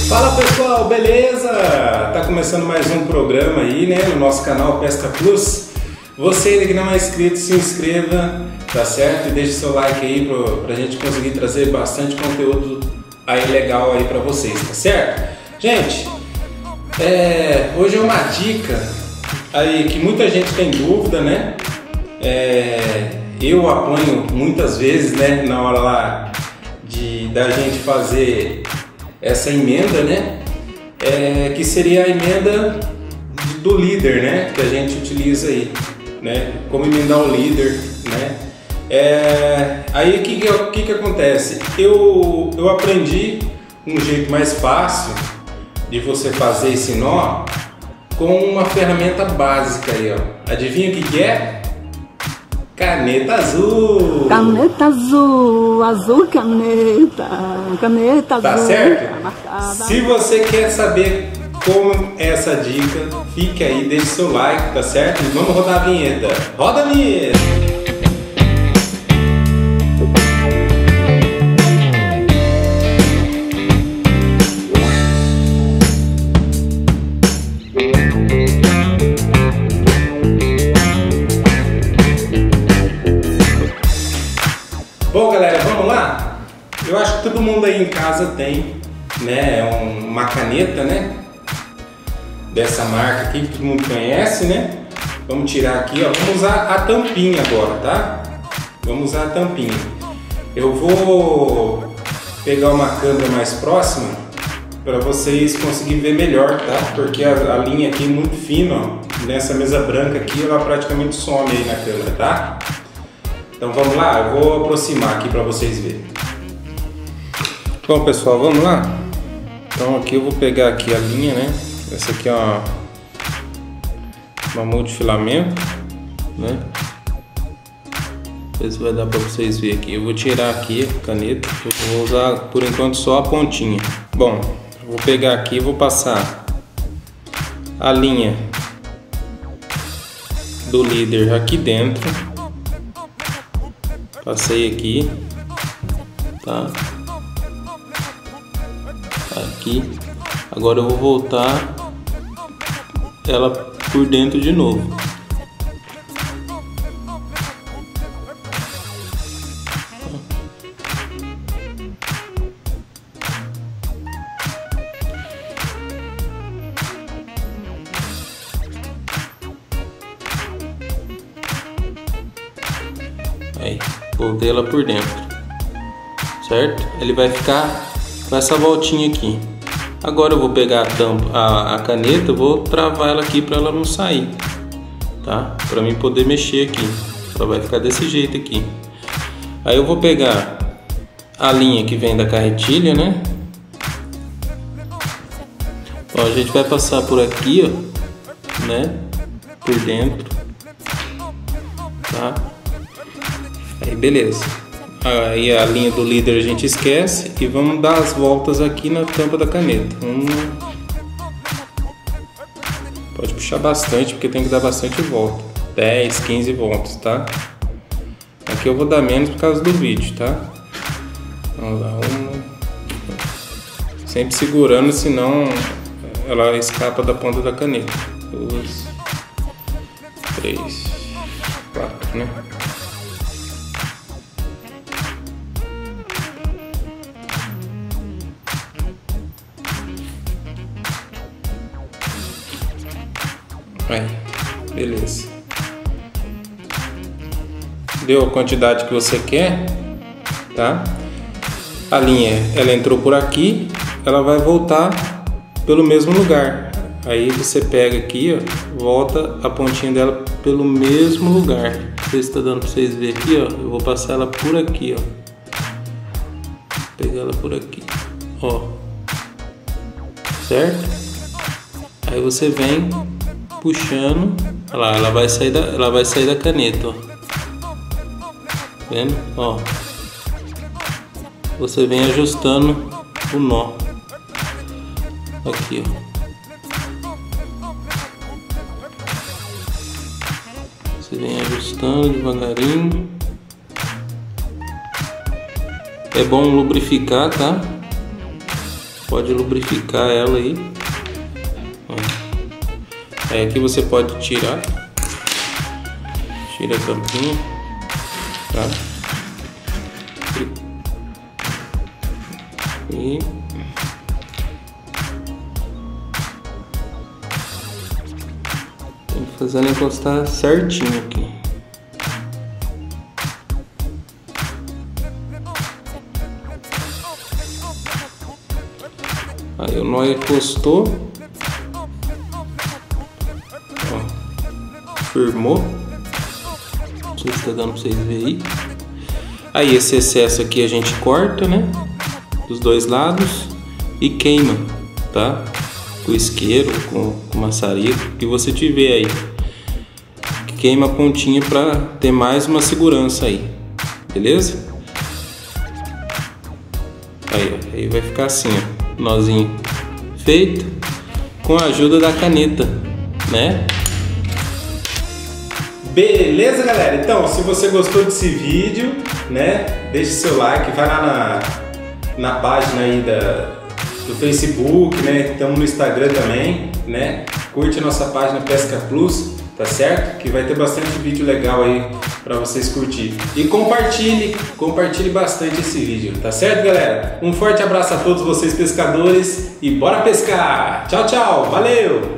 Fala pessoal, beleza? Tá começando mais um programa aí, né, no nosso canal Pesca Plus. Você que não é inscrito, se inscreva, tá certo? E deixe seu like aí pra gente conseguir trazer bastante conteúdo aí legal aí pra vocês, tá certo? Gente, hoje é uma dica aí que muita gente tem dúvida, né? Eu apanho muitas vezes, né, na hora lá da gente fazer essa emenda, né? Que seria a emenda do líder, né? Que a gente utiliza aí, né? Como emendar o líder, né? Aí o que acontece? Eu aprendi um jeito mais fácil de você fazer esse nó com uma ferramenta básica aí, ó. Adivinha o que é? Caneta azul! Caneta azul, azul caneta azul. Tá certo? Se você quer saber como é essa dica, fique aí, deixe seu like, tá certo? E vamos rodar a vinheta. Roda a vinheta! Bom, galera, vamos lá? Eu acho que todo mundo aí em casa tem, né, uma caneta, né, dessa marca aqui que todo mundo conhece, né? Vamos tirar aqui, ó, vamos usar a tampinha agora, tá? Vamos usar a tampinha. Eu vou pegar uma câmera mais próxima para vocês conseguirem ver melhor, tá? Porque a linha aqui é muito fina, ó, nessa mesa branca aqui, ela praticamente some aí na câmera, tá? Então vamos lá, eu vou aproximar aqui para vocês verem. Bom pessoal, vamos lá? Então aqui eu vou pegar aqui a linha, né? Essa aqui é uma multifilamento, né? Ver se vai dar para vocês verem aqui. Eu vou tirar aqui a caneta, eu vou usar por enquanto só a pontinha. Bom, eu vou pegar aqui e vou passar a linha do líder aqui dentro. Passei aqui, tá? Aqui. Agora eu vou voltar ela por dentro de novo. Aí, voltei ela por dentro, certo? Ele vai ficar com essa voltinha aqui. Agora eu vou pegar a caneta, eu vou travar ela aqui para ela não sair, tá? Para mim poder mexer aqui. Ela vai ficar desse jeito aqui. Aí eu vou pegar a linha que vem da carretilha, né? Ó, a gente vai passar por aqui, ó, né? Por dentro, tá? Aí beleza. Aí a linha do líder a gente esquece e vamos dar as voltas aqui na tampa da caneta. Pode puxar bastante porque tem que dar bastante volta. 10, 15 voltas, tá? Aqui eu vou dar menos por causa do vídeo, tá? Vamos lá, sempre segurando, senão ela escapa da ponta da caneta. 2, 3, 4, né? Aí, beleza. Deu a quantidade que você quer, tá? A linha, ela entrou por aqui, ela vai voltar pelo mesmo lugar. Aí você pega aqui, ó, volta a pontinha dela pelo mesmo lugar. Não sei se tá dando pra vocês verem aqui, ó. Eu vou passar ela por aqui, ó. Vou pegar ela por aqui, ó. Certo? Aí você vem puxando, olha lá, ela vai sair da caneta, ó. Vendo? Ó. Você vem ajustando o nó. Aqui, ó. Você vem ajustando devagarinho. É bom lubrificar, tá? pode lubrificar ela aí. Aí aqui você pode tirar. Tira a tampinha, tá? E fazendo encostar certinho aqui. Aí o nó encostou, ó, firmou. Não sei se tá dando pra vocês verem aí. Esse excesso aqui a gente corta, né? Dos dois lados e queima, tá? Com isqueiro, com maçarico, que você tiver aí. Queima a pontinha para ter mais uma segurança aí, beleza? Aí vai ficar assim, ó, nozinho feito com a ajuda da caneta, né? Beleza, galera? Então, se você gostou desse vídeo, né, deixe seu like, vai lá na página aí do Facebook, né? Estamos no Instagram também, né? Curte a nossa página Pesca Plus, tá certo? Que vai ter bastante vídeo legal aí para vocês curtir. E compartilhe bastante esse vídeo, tá certo, galera? Um forte abraço a todos vocês pescadores e bora pescar! Tchau, tchau! Valeu!